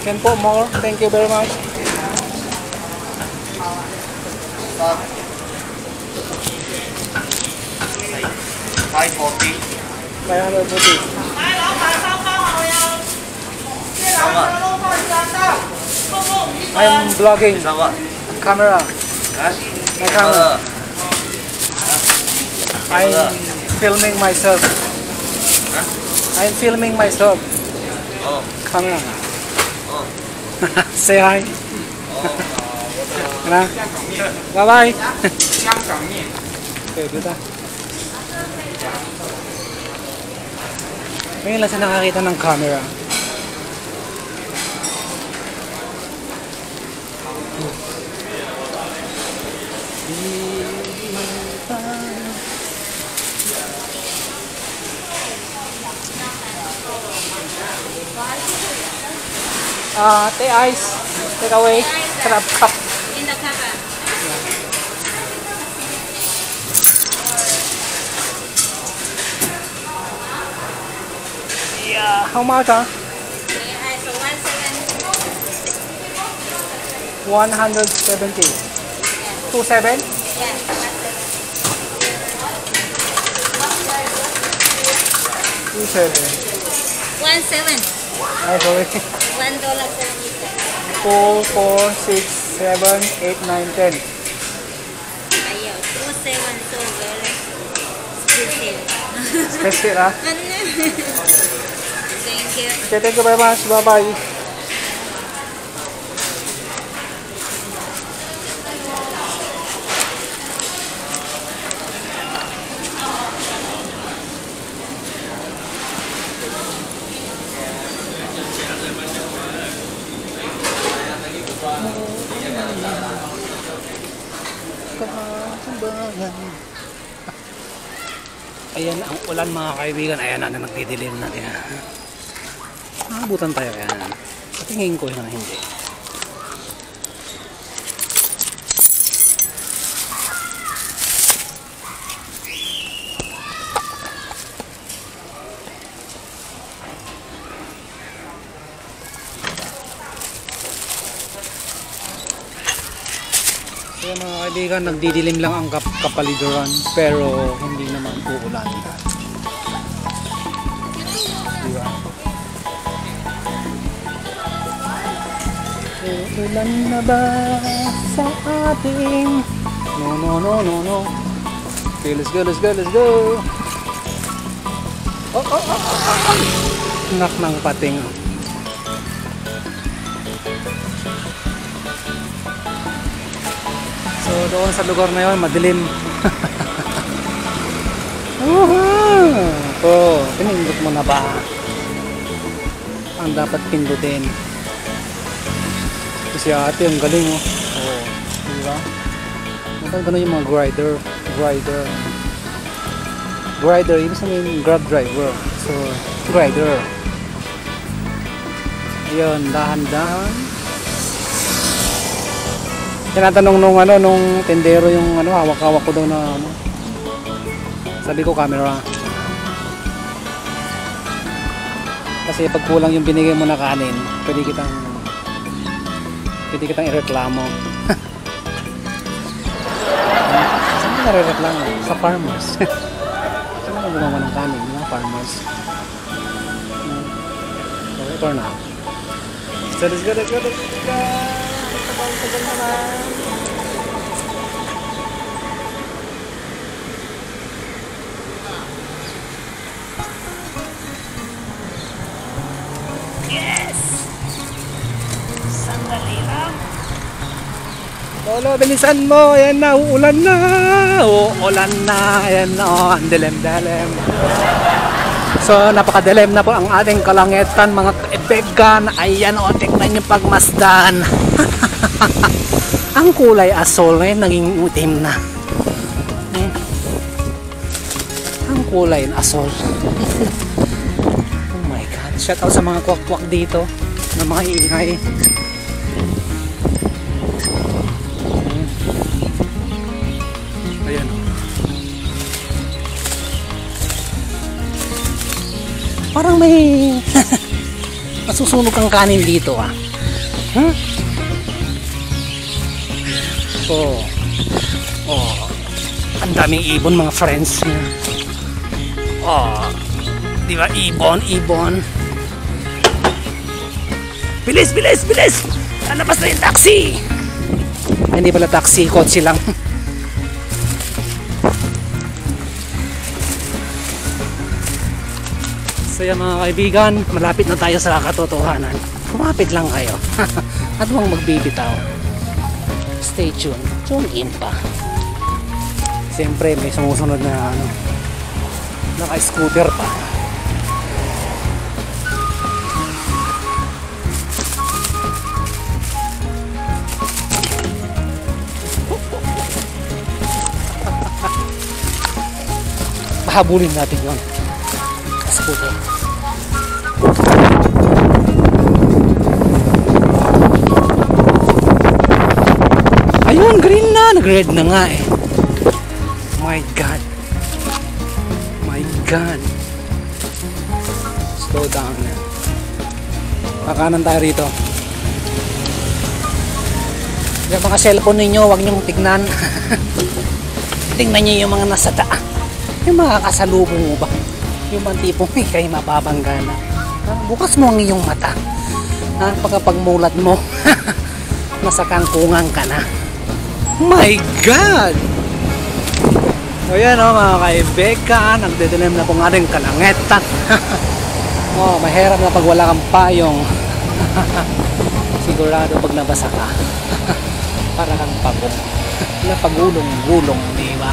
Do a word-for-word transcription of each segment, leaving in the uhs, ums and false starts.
Can put more. Thank you very much. five forty. five hundred forty. I'm vlogging. Camera. My camera. I'm filming myself. I'm filming myself. Oh. Camera. Oh. Say hi. Bye bye. Okay, dito. Ngayon lang sa nakakita ng camera. Ah, uh, take ice. Take away. Crab cup. In the cup. Yeah. How much, huh? one hundred seventy. Two seven? Yes. Two seven. One seven. I sorry. One dollar seventy cents. Four, four, six, seven, eight, nine, ten. Ayaw. Two seven so very special. Special, ah? Thank you. Okay, thank you very much. Bye bye. Ayan ang ulan mga kaibigan. Ayan na, nagdidilim na din. Nakabutan tayo. Ayan. Patingin ko yun na hindi. Kaya mga kaibigan, nagdidilim lang ang kap kapaligiran pero hindi naman uulan. Diba? Uulan na ba sa ating? No, no, no, no, no. Okay, let's go, let's go, let's go. Oh, oh, oh, oh, oh. Nak ng pating. So doon sa lugar na yun, madilim. Uh-huh. Oh, pinindot mo na ba? Ang dapat pindutin. Kasi ate, ang galing oh. Oh, diba? Napag gano'n yung mga grider. Grider. Grider, ibig sabihin grab driver. So, grider. Ayun, dahan-dahan. Tinatanong nung ano nung tendero yung ano hawak-hawak ko daw na ano. Sabi ko camera. Kasi pag kulang yung binigay mo na kanin, pwede kitang pwede kitang ireklamo. Saan ka nare-reklamo? Sa farmers. Saan ka gumawa ng kanin? Mga farmers. So, ito na. So, let's go, let's go, let's go. Tagal naman. Yes! Sandali lang. Lolo, bilisan mo. Ayan na, uulan na. Uulan na. Ayan na, oh, ang dilim-dilim. So, napakadilim na po ang ating kalangitan, mga kaibigan. Ayan, o, tingnan yung pagmasdan. Ang kulay asol ngayon naging itim na. Hmm. Ang kulay asol. Oh my god. Shout out sa mga kwak-kwak dito na mga ingay. Hmm. Ayan. Parang may nasusunog ang kanin dito ah. Huh? Oh. Oh. Ang daming ibon mga friends. Oh. Di ba ibon, ibon. Bilis, bilis, bilis! Lalabas na yung taxi! Hindi pala taxi, kotse lang. So yan mga kaibigan, malapit na tayo sa katotohanan. Kumapit lang kayo. At huwag magbibitaw. Stay tuned. Tune in pa. Siyempre may sumusunod na ano, naka-scooter pa. Pahabulin natin yun. Scooter. Ayun, green na. Nag-red na nga eh. My God. My God. Slow down na. Kakanan tayo rito. Yung mga cellphone ninyo, huwag nyong tignan. Tingnan nyo yung mga nasa taa. Yung mga kasalubong mo ba? Yung mga tipong eh, kayo mababangga na. Bukas mo ang iyong mata. Ha? Pagkapagmulat mo, nasa kangkungan ka na. My God! O yan o mga kaibigan, nagdidilim na kung ating kalangetan. O, mahirap na pag wala kang payong. Sigurado pag nabasa ka, para kang pagong. Napagulong-gulong, di ba?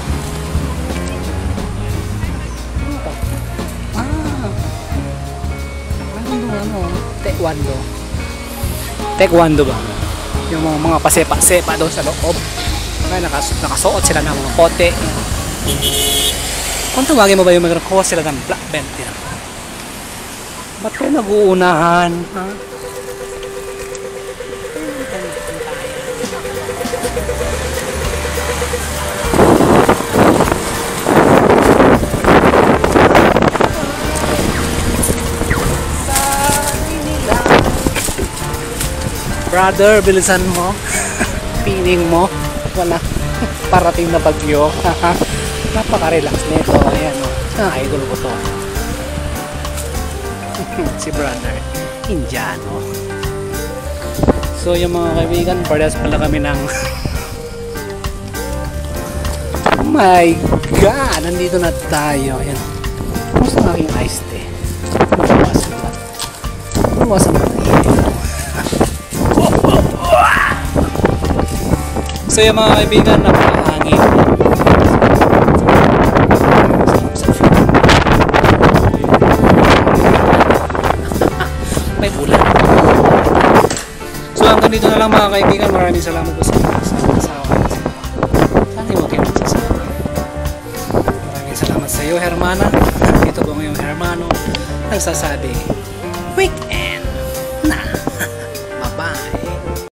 Ano, taekwondo. Taekwondo ba? Yung mga, mga pasepa-sepa doon sa loob. Kaya nakas nakasuot sila ng mga pote. Kung tawagin mo ba yung magkakuha sila ng black belt yan? Ba't kayo nag-uunahan? Ha? Brother, bilisan mo. Pining mo. Wala. Parating na bagyo. Napaka-relax nito. Ayan o. Ah, idol ko to. Si brother. Indiano. So, yung mga kaibigan, parehas pala kami ng... Oh my God! Nandito na tayo. Ayan. Kumusta ang aking iced tea? Mabawasan ba? Mabawasan ba na ilaw? So yung mga kaibigan, napakahangin. May ulan. So hanggang dito na lang mga kaibigan. Maraming salamat po sa inyo. Sana mo kayo magsasabi. Maraming salamat sa iyo, Hermana. Ito po ngayong Hermano nagsasabi, weekend.